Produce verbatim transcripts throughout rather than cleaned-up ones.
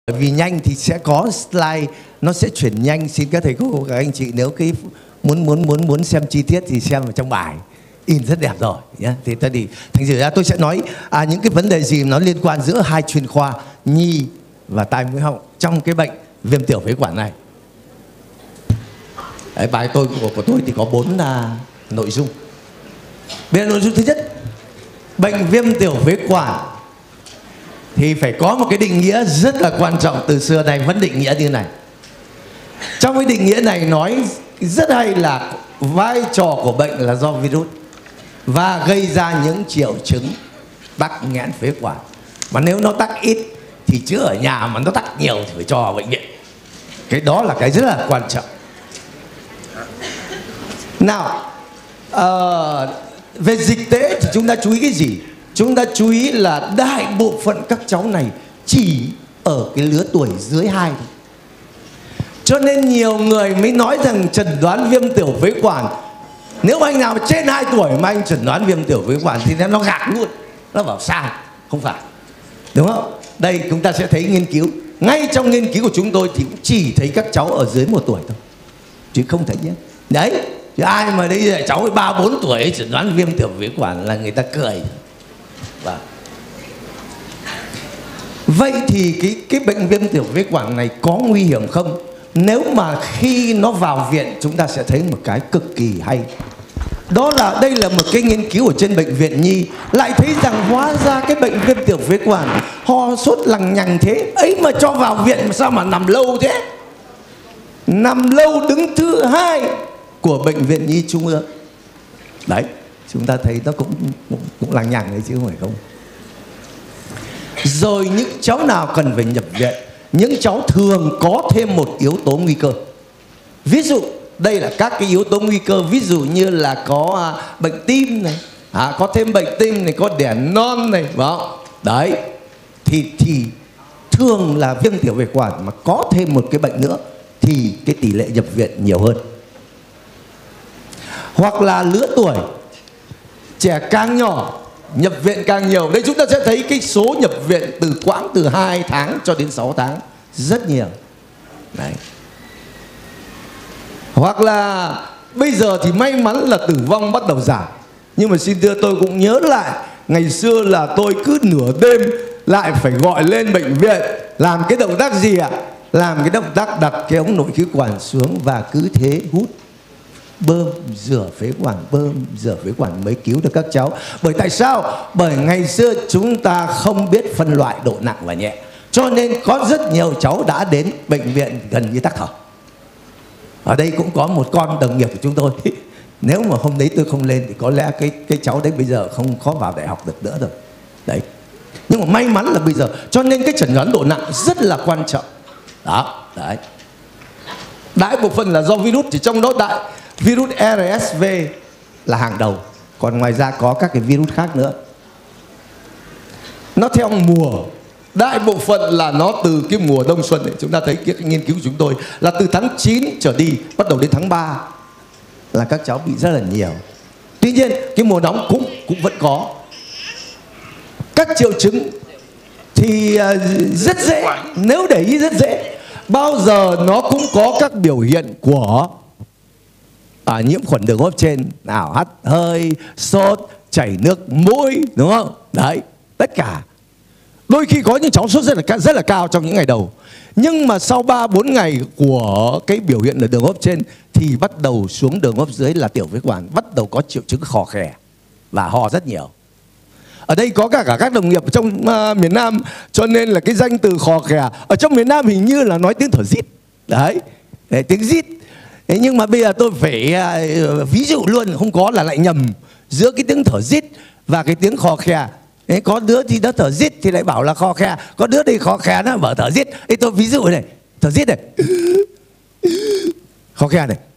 Vì nhanh thì sẽ có slide nó sẽ chuyển nhanh. Xin các thầy cô các anh chị nếu cái muốn muốn muốn muốn xem chi tiết thì xem ở trong bài in rất đẹp rồi nhé. Thì ta đi thành thử ra tôi sẽ nói à, những cái vấn đề gì nó liên quan giữa hai chuyên khoa nhi và tai mũi họng trong cái bệnh viêm tiểu phế quản này. Đấy, bài tôi của, của tôi thì có bốn uh, nội dung. Bây giờ nội dung thứ nhất, bệnh viêm tiểu phế quản thì phải có một cái định nghĩa rất là quan trọng, từ xưa nay vẫn định nghĩa như này. Trong cái định nghĩa này nói rất hay là vai trò của bệnh là do virus và gây ra những triệu chứng tắc nghẽn phế quản. Mà nếu nó tắc ít thì chữa ở nhà, mà nó tắc nhiều thì phải cho vào bệnh viện. Cái đó là cái rất là quan trọng. Nào, uh, về dịch tễ thì chúng ta chú ý cái gì? Chúng ta chú ý là đại bộ phận các cháu này chỉ ở cái lứa tuổi dưới hai thôi. Cho nên nhiều người mới nói rằng chẩn đoán viêm tiểu phế quản, nếu anh nào trên hai tuổi mà anh chẩn đoán viêm tiểu phế quản thì nó gạt luôn, nó bảo sai, không phải, đúng không? Đây chúng ta sẽ thấy nghiên cứu, ngay trong nghiên cứu của chúng tôi thì cũng chỉ thấy các cháu ở dưới một tuổi thôi, chứ không thấy nhé. Đấy, chứ ai mà đấy cháu ba bốn tuổi chẩn đoán viêm tiểu phế quản là người ta cười. Và vậy thì cái cái bệnh viêm tiểu phế quản này có nguy hiểm không? Nếu mà khi nó vào viện chúng ta sẽ thấy một cái cực kỳ hay. Đó là đây là một cái nghiên cứu ở trên bệnh viện Nhi, lại thấy rằng hóa ra cái bệnh viêm tiểu phế quản ho sốt lằng nhằng thế ấy mà cho vào viện mà sao mà nằm lâu thế? Nằm lâu đứng thứ hai của bệnh viện Nhi Trung ương. Đấy, chúng ta thấy nó cũng cũng, cũng lằng nhằng đấy chứ không phải không. Rồi những cháu nào cần phải nhập viện? Những cháu thường có thêm một yếu tố nguy cơ. Ví dụ đây là các cái yếu tố nguy cơ, ví dụ như là có à, bệnh tim này, à, có thêm bệnh tim này, có đẻ non này, phải không? Đấy, thì thì thường là viêm tiểu phế quản mà có thêm một cái bệnh nữa thì cái tỷ lệ nhập viện nhiều hơn. Hoặc là lứa tuổi trẻ càng nhỏ nhập viện càng nhiều. Đây chúng ta sẽ thấy cái số nhập viện từ quãng từ hai tháng cho đến sáu tháng rất nhiều. Đấy. Hoặc là bây giờ thì may mắn là tử vong bắt đầu giảm. Nhưng mà xin thưa tôi cũng nhớ lại, ngày xưa là tôi cứ nửa đêm lại phải gọi lên bệnh viện. Làm cái động tác gì ạ? Làm cái động tác đặt cái ống nội khí quản xuống và cứ thế hút, bơm rửa phế quản, bơm rửa phế quản mới cứu được các cháu. Bởi tại sao? Bởi ngày xưa chúng ta không biết phân loại độ nặng và nhẹ, cho nên có rất nhiều cháu đã đến bệnh viện gần như tắc thở. Ở đây cũng có một con đồng nghiệp của chúng tôi, nếu mà hôm đấy tôi không lên thì có lẽ cái cái cháu đấy bây giờ không khó vào đại học được nữa rồi. Đấy. Nhưng mà may mắn là bây giờ, cho nên cái chẩn đoán độ nặng rất là quan trọng. Đó, đấy. Đại bộ phận là do virus, thì trong đó đại virus rờ ét vê là hàng đầu. Còn ngoài ra có các cái virus khác nữa. Nó theo mùa. Đại bộ phận là nó từ cái mùa đông xuân ấy. Chúng ta thấy cái nghiên cứu của chúng tôi là từ tháng chín trở đi, bắt đầu đến tháng ba là các cháu bị rất là nhiều. Tuy nhiên cái mùa nóng cũng cũng vẫn có. Các triệu chứng thì rất dễ, nếu để ý rất dễ. Bao giờ nó cũng có các biểu hiện của à, nhiễm khuẩn đường hô hấp trên, nào hắt hơi, sốt, chảy nước mũi, đúng không? Đấy, tất cả. Đôi khi có những cháu sốt rất là rất là cao trong những ngày đầu, nhưng mà sau ba bốn ngày của cái biểu hiện ở đường hô hấp trên thì bắt đầu xuống đường hô hấp dưới là tiểu phế quản, bắt đầu có triệu chứng khò khè và ho rất nhiều. Ở đây có cả, cả các đồng nghiệp ở trong uh, miền Nam, cho nên là cái danh từ khò khè ở trong miền Nam hình như là nói tiếng thở rít. Đấy, để tiếng rít. Thế nhưng mà bây giờ tôi phải uh, ví dụ luôn, không có là lại nhầm giữa cái tiếng thở rít và cái tiếng khò khè. Thế có đứa thì nó thở rít thì lại bảo là khò khè, có đứa thì khò khè nó bảo thở rít. Thế tôi ví dụ này, thở rít này, khò khè này,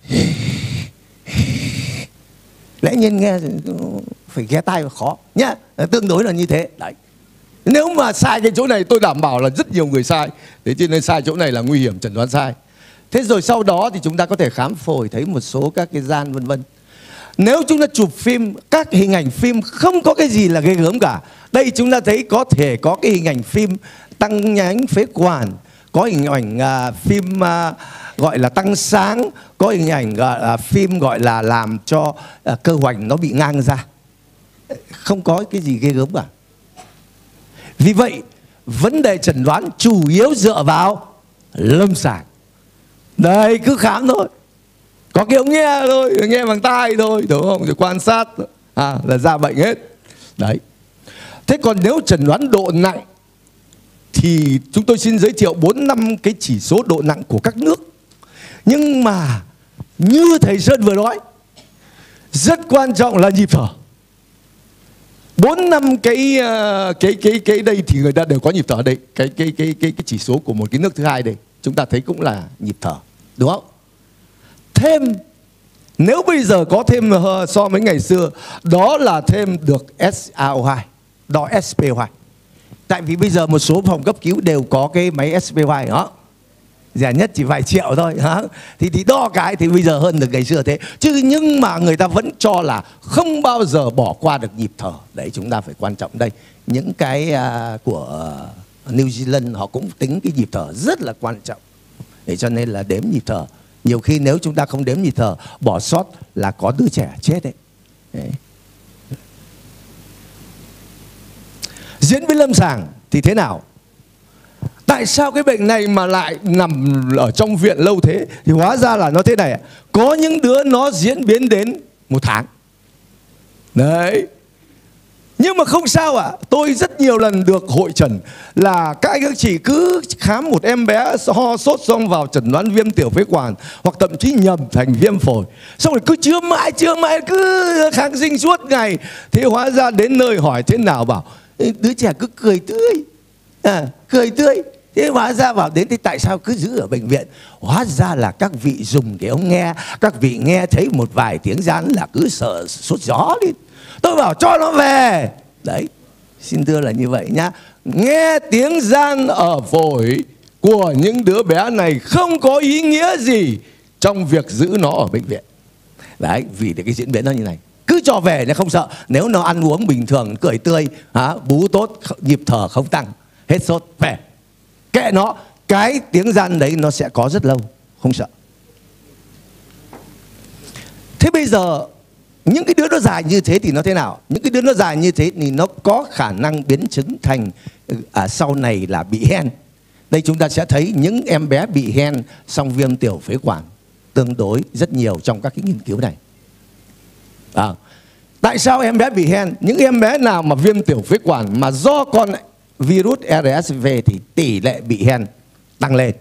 lẽ nhiên nghe phải ghé tai và khó nhá, tương đối là như thế. Đấy, nếu mà sai cái chỗ này tôi đảm bảo là rất nhiều người sai. Thế cho nên sai chỗ này là nguy hiểm, chẩn đoán sai. Thế rồi sau đó thì chúng ta có thể khám phổi, thấy một số các cái gian vân vân. Nếu chúng ta chụp phim, các hình ảnh phim không có cái gì là ghê gớm cả. Đây chúng ta thấy có thể có cái hình ảnh phim tăng nhánh phế quản, có hình ảnh uh, phim uh, gọi là tăng sáng, có hình ảnh uh, phim gọi là làm cho uh, cơ hoành nó bị ngang ra. Không có cái gì ghê gớm cả. Vì vậy vấn đề chẩn đoán chủ yếu dựa vào lâm sàng. Đây, cứ khám thôi, có cái ống nghe thôi, nghe bằng tai thôi, đúng không? Rồi quan sát à, là ra bệnh hết. Đấy. Thế còn nếu chẩn đoán độ nặng thì chúng tôi xin giới thiệu bốn năm cái chỉ số độ nặng của các nước. Nhưng mà như thầy Sơn vừa nói, rất quan trọng là nhịp thở. Bốn năm cái cái cái cái đây thì người ta đều có nhịp thở đây. Cái cái cái cái cái chỉ số của một cái nước thứ hai đây, chúng ta thấy cũng là nhịp thở, đúng không? Thêm, nếu bây giờ có thêm so với ngày xưa, đó là thêm được S A O hai, đo S P O hai. Tại vì bây giờ một số phòng cấp cứu đều có cái máy S P O hai đó, rẻ nhất chỉ vài triệu thôi hả? Thì thì đo cái thì bây giờ hơn được ngày xưa thế. Chứ nhưng mà người ta vẫn cho là không bao giờ bỏ qua được nhịp thở. Đấy, chúng ta phải quan trọng đây. Những cái uh, của New Zealand họ cũng tính cái nhịp thở rất là quan trọng. Để cho nên là đếm nhịp thở. Nhiều khi nếu chúng ta không đếm nhịp thở, bỏ sót là có đứa trẻ chết đấy. Đấy. Diễn biến lâm sàng thì thế nào? Tại sao cái bệnh này mà lại nằm ở trong viện lâu thế? Thì hóa ra là nó thế này. Có những đứa nó diễn biến đến một tháng. Đấy. Nhưng mà không sao ạ. À. Tôi rất nhiều lần được hội trần là các anh các chị cứ khám một em bé ho sốt xong vào chẩn đoán viêm tiểu phế quản, hoặc thậm chí nhầm thành viêm phổi. Xong rồi cứ chữa mãi, chữa mãi, cứ kháng sinh suốt ngày. Thế hóa ra đến nơi hỏi thế nào bảo đứa trẻ cứ cười tươi. À, cười tươi. Thế hóa ra bảo đến thì tại sao cứ giữ ở bệnh viện? Hóa ra là các vị dùng cái ống nghe, các vị nghe thấy một vài tiếng rán là cứ sợ sốt gió đi. Tôi bảo cho nó về. Đấy, xin thưa là như vậy nhá. Nghe tiếng rán ở phổi của những đứa bé này không có ý nghĩa gì trong việc giữ nó ở bệnh viện. Đấy, vì cái diễn biến nó như này. Cứ cho về nó không sợ. Nếu nó ăn uống bình thường, cười tươi, hả, bú tốt, nhịp thở không tăng, hết sốt, về. Kệ nó, cái tiếng răn đấy nó sẽ có rất lâu, không sợ. Thế bây giờ những cái đứa nó dài như thế thì nó thế nào? Những cái đứa nó dài như thế thì nó có khả năng biến chứng thành à, sau này là bị hen. Đây chúng ta sẽ thấy những em bé bị hen xong viêm tiểu phế quản tương đối rất nhiều trong các cái nghiên cứu này. À, tại sao em bé bị hen? Những em bé nào mà viêm tiểu phế quản mà do con virus R S V thì tỷ lệ bị hen tăng lên.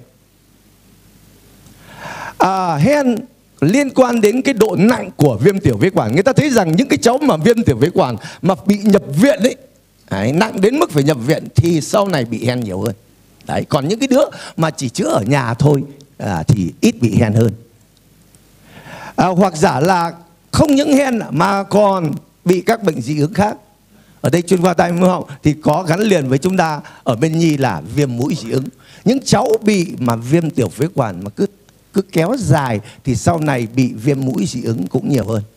À, hen liên quan đến cái độ nặng của viêm tiểu phế quản. Người ta thấy rằng những cái cháu mà viêm tiểu phế quản mà bị nhập viện ấy, đấy, nặng đến mức phải nhập viện thì sau này bị hen nhiều hơn. Đấy, còn những cái đứa mà chỉ chữa ở nhà thôi à, thì ít bị hen hơn. À, hoặc giả là không những hen mà còn bị các bệnh dị ứng khác. Ở đây chuyên khoa tai mũi họng thì có gắn liền với chúng ta ở bên nhi là viêm mũi dị ứng. Những cháu bị mà viêm tiểu phế quản mà cứ cứ kéo dài thì sau này bị viêm mũi dị ứng cũng nhiều hơn.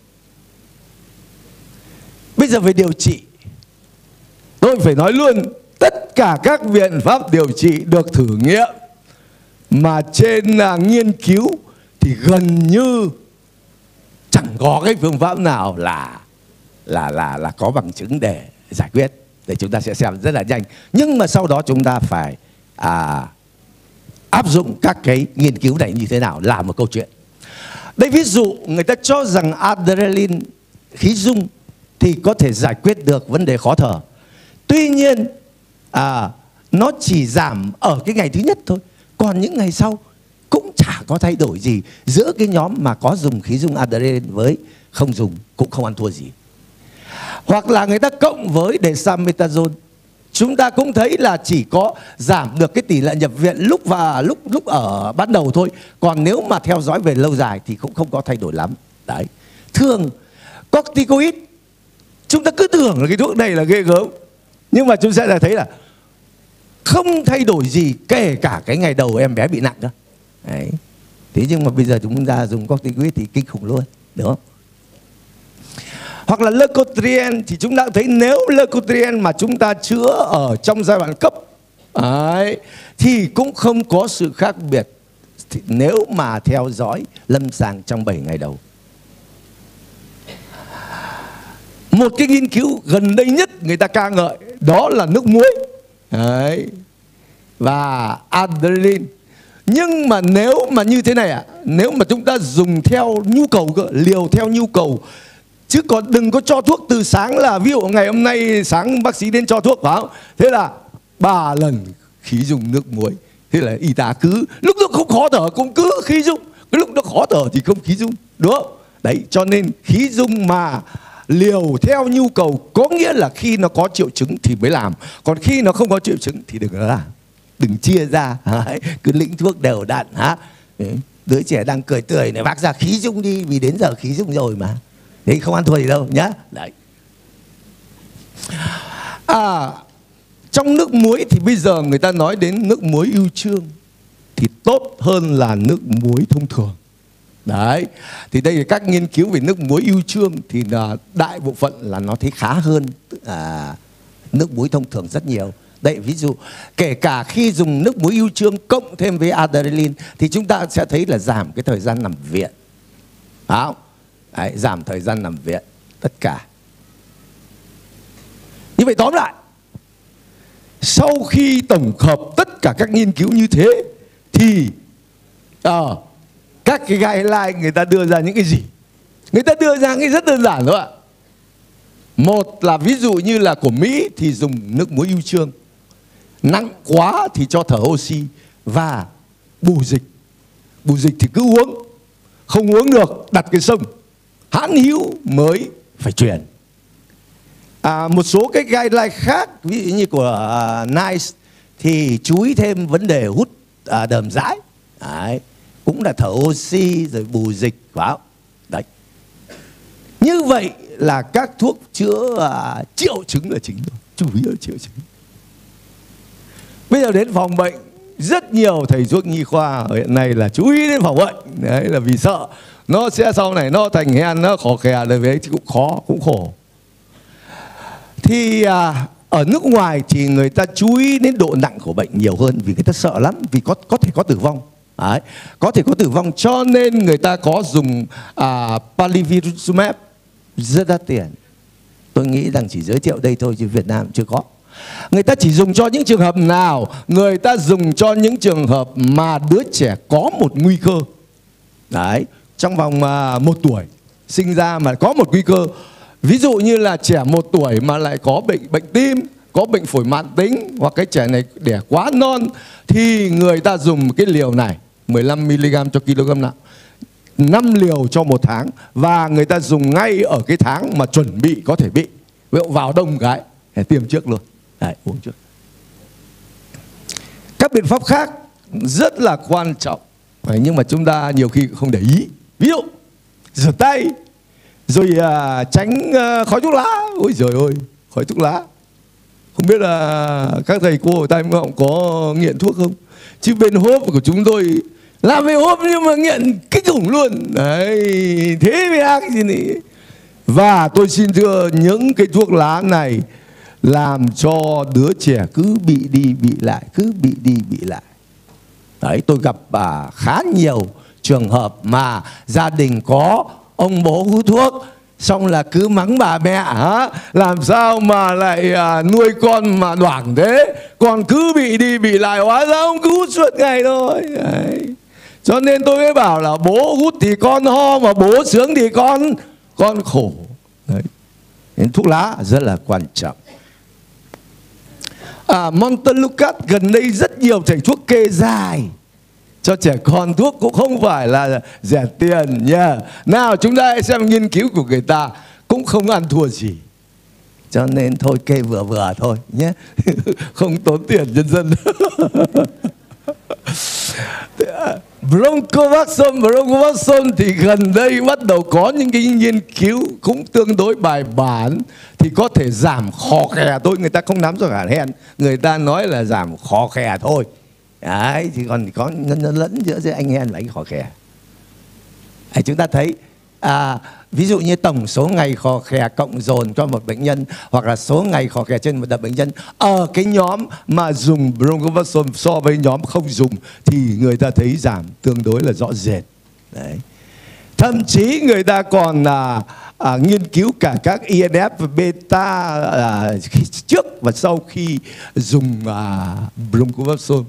Bây giờ về điều trị, tôi phải nói luôn, tất cả các biện pháp điều trị được thử nghiệm mà trên uh, nghiên cứu thì gần như chẳng có cái phương pháp nào là là là là có bằng chứng để giải quyết. Để chúng ta sẽ xem rất là nhanh. Nhưng mà sau đó chúng ta phải à, áp dụng các cái nghiên cứu này như thế nào là một câu chuyện. Đây ví dụ người ta cho rằng adrenaline khí dung thì có thể giải quyết được vấn đề khó thở. Tuy nhiên à, nó chỉ giảm ở cái ngày thứ nhất thôi. Còn những ngày sau cũng chả có thay đổi gì giữa cái nhóm mà có dùng khí dung adrenaline với không dùng, cũng không ăn thua gì. Hoặc là người ta cộng với dexamethasone, chúng ta cũng thấy là chỉ có giảm được cái tỷ lệ nhập viện lúc và lúc lúc ở ban đầu thôi. Còn nếu mà theo dõi về lâu dài thì cũng không có thay đổi lắm. Đấy. Thường corticoid, chúng ta cứ tưởng là cái thuốc này là ghê gớm, nhưng mà chúng ta sẽ thấy là không thay đổi gì kể cả cái ngày đầu em bé bị nặng đó. Đấy. Thế nhưng mà bây giờ chúng ta dùng corticoid thì kinh khủng luôn, đúng không? Hoặc là leukotriene thì chúng ta thấy nếu leukotriene mà chúng ta chữa ở trong giai đoạn cấp Đấy, thì cũng không có sự khác biệt nếu mà theo dõi lâm sàng trong bảy ngày đầu. Một cái nghiên cứu gần đây nhất người ta ca ngợi đó là nước muối. Đấy. Và adrenaline. Nhưng mà nếu mà như thế này ạ, à, nếu mà chúng ta dùng theo nhu cầu, liều theo nhu cầu, chứ còn đừng có cho thuốc từ sáng là ví dụ ngày hôm nay sáng bác sĩ đến cho thuốc phải không? Thế là ba lần khí dung nước muối. Thế là y tá cứ lúc đó không khó thở cũng cứ khí dung, cái lúc đó khó thở thì không khí dung, đúng không? Đấy, cho nên khí dung mà liều theo nhu cầu có nghĩa là khi nó có triệu chứng thì mới làm, còn khi nó không có triệu chứng thì đừng có làm, đừng chia ra. Đấy, cứ lĩnh thuốc đều đặn hả? Đứa trẻ đang cười tươi này, bác ra khí dung đi vì đến giờ khí dung rồi mà. Đấy, không ăn thua gì đâu nhá. Đấy. À, trong nước muối thì bây giờ người ta nói đến nước muối ưu chương thì tốt hơn là nước muối thông thường. Đấy, thì đây là các nghiên cứu về nước muối ưu chương thì là đại bộ phận là nó thấy khá hơn à, nước muối thông thường rất nhiều. Đấy, ví dụ kể cả khi dùng nước muối ưu chương cộng thêm với adrenaline thì chúng ta sẽ thấy là giảm cái thời gian nằm viện. Đó. Đấy, giảm thời gian nằm viện tất cả. Như vậy tóm lại, sau khi tổng hợp tất cả các nghiên cứu như thế thì uh, các cái guideline người ta đưa ra những cái gì? Người ta đưa ra cái rất đơn giản thôi ạ. Một là ví dụ như là của Mỹ thì dùng nước muối ưu chương, nặng quá thì cho thở oxy và bù dịch. Bù dịch thì cứ uống, không uống được đặt cái sông, hãn hữu mới phải truyền. À, một số cái guideline khác ví dụ như của uh, NICE thì chú ý thêm vấn đề hút uh, đờm rãi. Đấy, cũng là thở oxy rồi bù dịch vào. Đấy. Như vậy là các thuốc chữa uh, triệu chứng là chính thôi, chủ yếu là triệu chứng. Bây giờ đến phòng bệnh, rất nhiều thầy thuốc nhi khoa hiện nay là chú ý đến phòng bệnh. Đấy là vì sợ nó sẽ sau này nó thành hen, nó khò khè rồi đấy thì cũng khó, cũng khổ. Thì à, ở nước ngoài thì người ta chú ý đến độ nặng của bệnh nhiều hơn vì người ta sợ lắm, vì có có thể có tử vong. Đấy, có thể có tử vong cho nên người ta có dùng à, Palivizumab rất đắt tiền. Tôi nghĩ rằng chỉ giới thiệu đây thôi chứ Việt Nam chưa có. Người ta chỉ dùng cho những trường hợp nào? Người ta dùng cho những trường hợp mà đứa trẻ có một nguy cơ. Đấy, trong vòng à, một tuổi sinh ra mà có một nguy cơ. Ví dụ như là trẻ một tuổi mà lại có bệnh bệnh tim, có bệnh phổi mãn tính, hoặc cái trẻ này đẻ quá non thì người ta dùng cái liều này mười lăm mi-li-gam cho kg nặng, năm liều cho một tháng, và người ta dùng ngay ở cái tháng mà chuẩn bị có thể bị. Ví dụ vào đông cái để tiêm trước luôn. Đấy, uống trước. Các biện pháp khác rất là quan trọng nhưng mà chúng ta nhiều khi không để ý. Ví dụ rửa tay, rồi à, tránh à, khói thuốc lá. Ôi giời ơi, khói thuốc lá. Không biết là các thầy cô ở Tai Mũi Họng có nghiện thuốc không? Chứ bên hốp của chúng tôi làm về hốp nhưng mà nghiện kinh khủng luôn. Đấy, thế mới ác gì nhỉ? Và tôi xin thưa, những cái thuốc lá này làm cho đứa trẻ cứ bị đi bị lại, cứ bị đi bị lại. Đấy, tôi gặp à, khá nhiều trường hợp mà gia đình có ông bố hút thuốc, xong là cứ mắng bà mẹ hả? Làm sao mà lại à, nuôi con mà đoảng thế, còn cứ bị đi bị lại, hóa ra ông cứ hút suốt ngày thôi. Đấy. Cho nên tôi mới bảo là bố hút thì con ho, mà bố sướng thì con con khổ. Đấy. Nên thuốc lá rất là quan trọng. À, Montelukast gần đây rất nhiều thầy thuốc kê dài cho trẻ con, thuốc cũng không phải là rẻ tiền nha. Nào chúng ta hãy xem nghiên cứu của người ta, cũng không ăn thua gì. Cho nên thôi kê vừa vừa thôi nhé, không tốn tiền nhân dân. Bronchovaxone, Bronchovaxone thì gần đây bắt đầu có những cái nghiên cứu cũng tương đối bài bản, thì có thể giảm khò khè thôi. Người ta không nắm cho cả hen, người ta nói là giảm khò khè thôi. Đấy, thì còn có nhân lẫn giữa giữa anh hen và anh khò khè. Đấy, chúng ta thấy à, ví dụ như tổng số ngày khò khè cộng dồn cho một bệnh nhân, hoặc là số ngày khò khè trên một đợt bệnh nhân ở cái nhóm mà dùng bronchovaxol so với nhóm không dùng thì người ta thấy giảm tương đối là rõ rệt. Đấy. Thậm chí người ta còn à, à, nghiên cứu cả các i en ép beta à, trước và sau khi dùng à, bronchovaxol.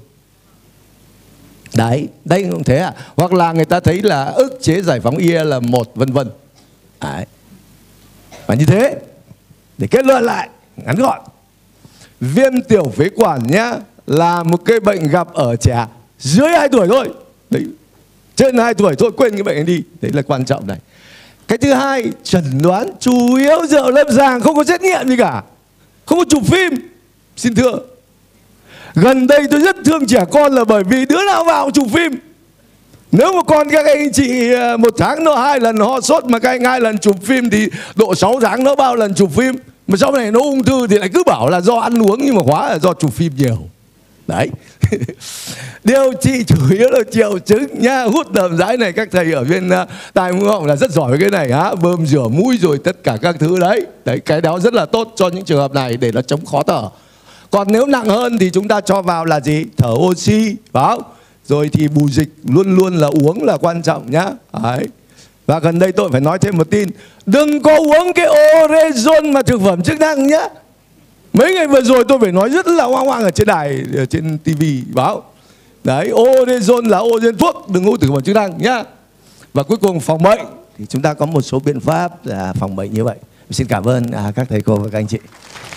Đấy, đây cũng thế à. Hoặc là người ta thấy là ức chế giải phóng i lờ một vân vân. Đấy. Và như thế, để kết luận lại ngắn gọn, viêm tiểu phế quản nhá là một cái bệnh gặp ở trẻ dưới hai tuổi thôi. Đấy. Trên hai tuổi thôi, quên cái bệnh này đi. Đấy là quan trọng này. Cái thứ hai, chẩn đoán chủ yếu dựa lâm sàng, không có xét nghiệm gì cả, không có chụp phim. Xin thưa, gần đây tôi rất thương trẻ con là bởi vì đứa nào vào chụp phim. Nếu mà con các anh chị một tháng nó hai lần ho sốt mà các anh hai lần chụp phim thì độ sáu tháng nó bao lần chụp phim. Mà sau này nó ung thư thì lại cứ bảo là do ăn uống, nhưng mà hóa là do chụp phim nhiều. Đấy. Điều trị chủ yếu là triệu chứng nha. Hút đờm rãi này các thầy ở bên uh, tai mũi họng là rất giỏi với cái này hả? Bơm rửa mũi rồi tất cả các thứ đấy. Đấy, cái đó rất là tốt cho những trường hợp này để nó chống khó thở. Còn nếu nặng hơn thì chúng ta cho vào là gì? Thở oxy, phải không? Rồi thì bù dịch luôn luôn là uống là quan trọng nhá. Đấy. Và gần đây tôi phải nói thêm một tin, đừng có uống cái orezon mà thực phẩm chức năng nhá. Mấy ngày vừa rồi tôi phải nói rất là hoang hoang ở trên đài, ở trên tivi báo. Đấy, orezon là orezon thuốc, đừng uống thực phẩm chức năng nhá. Và cuối cùng phòng bệnh thì chúng ta có một số biện pháp là phòng bệnh như vậy. Xin cảm ơn à, các thầy cô và các anh chị.